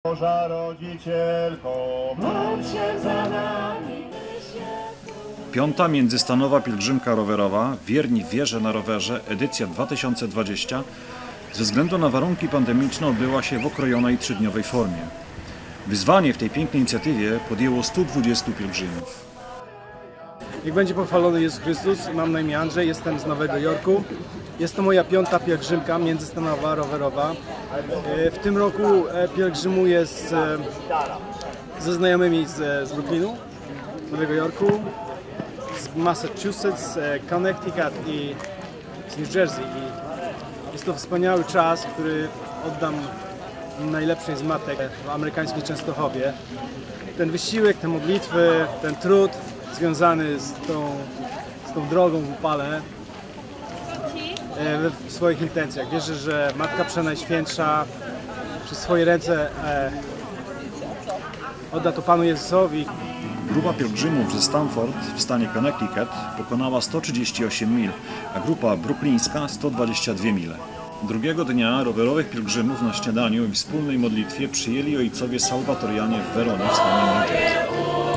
Boża Rodzicielko, módl się za nami. Piąta międzystanowa pielgrzymka rowerowa Wierni w wierze na rowerze, edycja 2020, ze względu na warunki pandemiczne odbyła się w okrojonej 3-dniowej formie. Wyzwanie w tej pięknej inicjatywie podjęło 120 pielgrzymów. Niech będzie pochwalony Jezus Chrystus. Mam na imię Andrzej, jestem z Nowego Jorku. Jest to moja 5. pielgrzymka międzystanowa rowerowa. W tym roku pielgrzymuję ze znajomymi z Brooklynu, Nowego Jorku, z Massachusetts, Connecticut i z New Jersey. I jest to wspaniały czas, który oddam najlepszej z matek w amerykańskiej Częstochowie. Ten wysiłek, te modlitwy, ten trud związany z tą drogą w upale w swoich intencjach. Wierzę, że Matka Przenajświętsza przez swoje ręce odda to Panu Jezusowi. Grupa pielgrzymów ze Stamford w stanie Connecticut pokonała 138 mil, a grupa brooklyńska 122 mile. Drugiego dnia rowerowych pielgrzymów na śniadaniu i wspólnej modlitwie przyjęli ojcowie salwatorianie w Weronie w stanie New Jersey.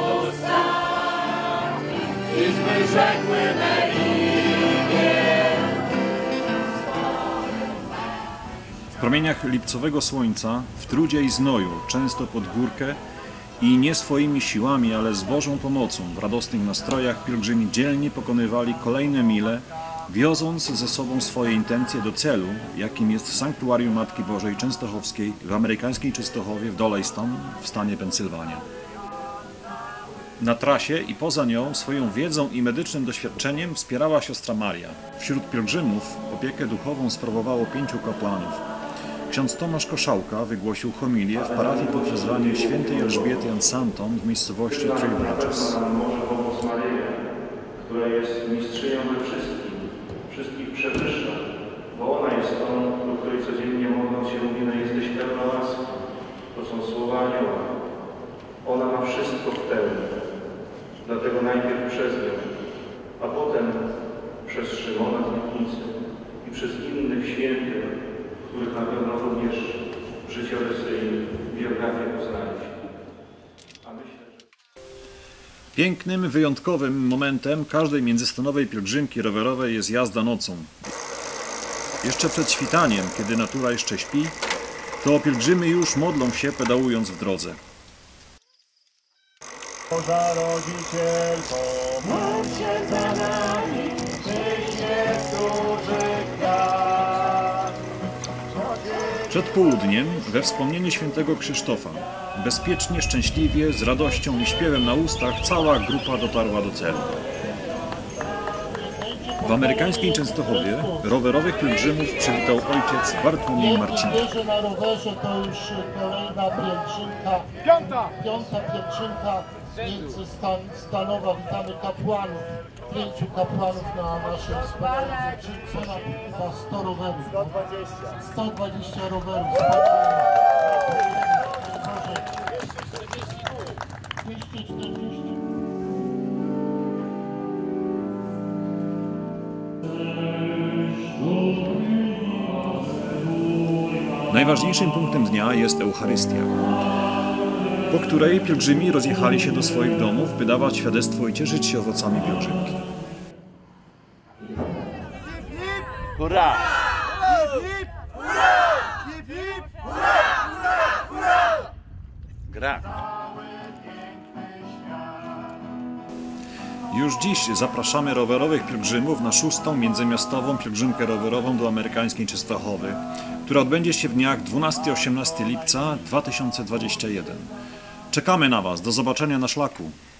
W promieniach lipcowego słońca, w trudzie i znoju, często pod górkę i nie swoimi siłami, ale z Bożą pomocą, w radosnych nastrojach pielgrzymi dzielnie pokonywali kolejne mile, wioząc ze sobą swoje intencje do celu, jakim jest Sanktuarium Matki Bożej Częstochowskiej w amerykańskiej Częstochowie w Doleyston w stanie Pensylwania. Na trasie i poza nią swoją wiedzą i medycznym doświadczeniem wspierała siostra Maria. Wśród pielgrzymów opiekę duchową sprawowało 5 kapłanów. Ksiądz Tomasz Koszałka wygłosił homilię w parafii pod wezwaniem świętej Elżbiety Ansanton w miejscowości Three Bridges. Która jest mistrzynią we wszystkich przewyższa, bo ona jest tą, do której codziennie modląc się mówimy, jesteś pełna łaski. To są słowa anioła. Ona ma wszystko w pełni. Dlatego najpierw przez nią, a potem przez Szymona z Lipnicy i przez innych świętych, których na pewno również życiorysy i biografię poznaliśmy. A myślę, że... Pięknym, wyjątkowym momentem każdej międzystanowej pielgrzymki rowerowej jest jazda nocą. Jeszcze przed świtaniem, kiedy natura jeszcze śpi, to pielgrzymy już modlą się, pedałując w drodze. Boża Rodzicielko, módl się za nami, przyjdzie duży kwiat. Przed południem, we wspomnienie świętego Krzysztofa, bezpiecznie, szczęśliwie, z radością i śpiewem na ustach cała grupa dotarła do celu. W amerykańskiej Częstochowie rowerowych pielgrzymów przywitał ojciec Bartłomiej Marcinek. Wierzę na rowerze to już kolejna pielgrzymka, piąta pielgrzymka międzystanowa. Witamy kapłanów, 5 kapłanów na naszej wspaniałej pielgrzymce, na chyba 100 rowerów. 120 rowerów. 240. Najważniejszym punktem dnia jest Eucharystia, po której pielgrzymi rozjechali się do swoich domów, by dawać świadectwo i cieszyć się owocami pielgrzymki. Hurra! Gra! Już dziś zapraszamy rowerowych pielgrzymów na 6. międzymiastową pielgrzymkę rowerową do amerykańskiej Częstochowy, która odbędzie się w dniach 12-18 lipca 2021. Czekamy na Was. Do zobaczenia na szlaku.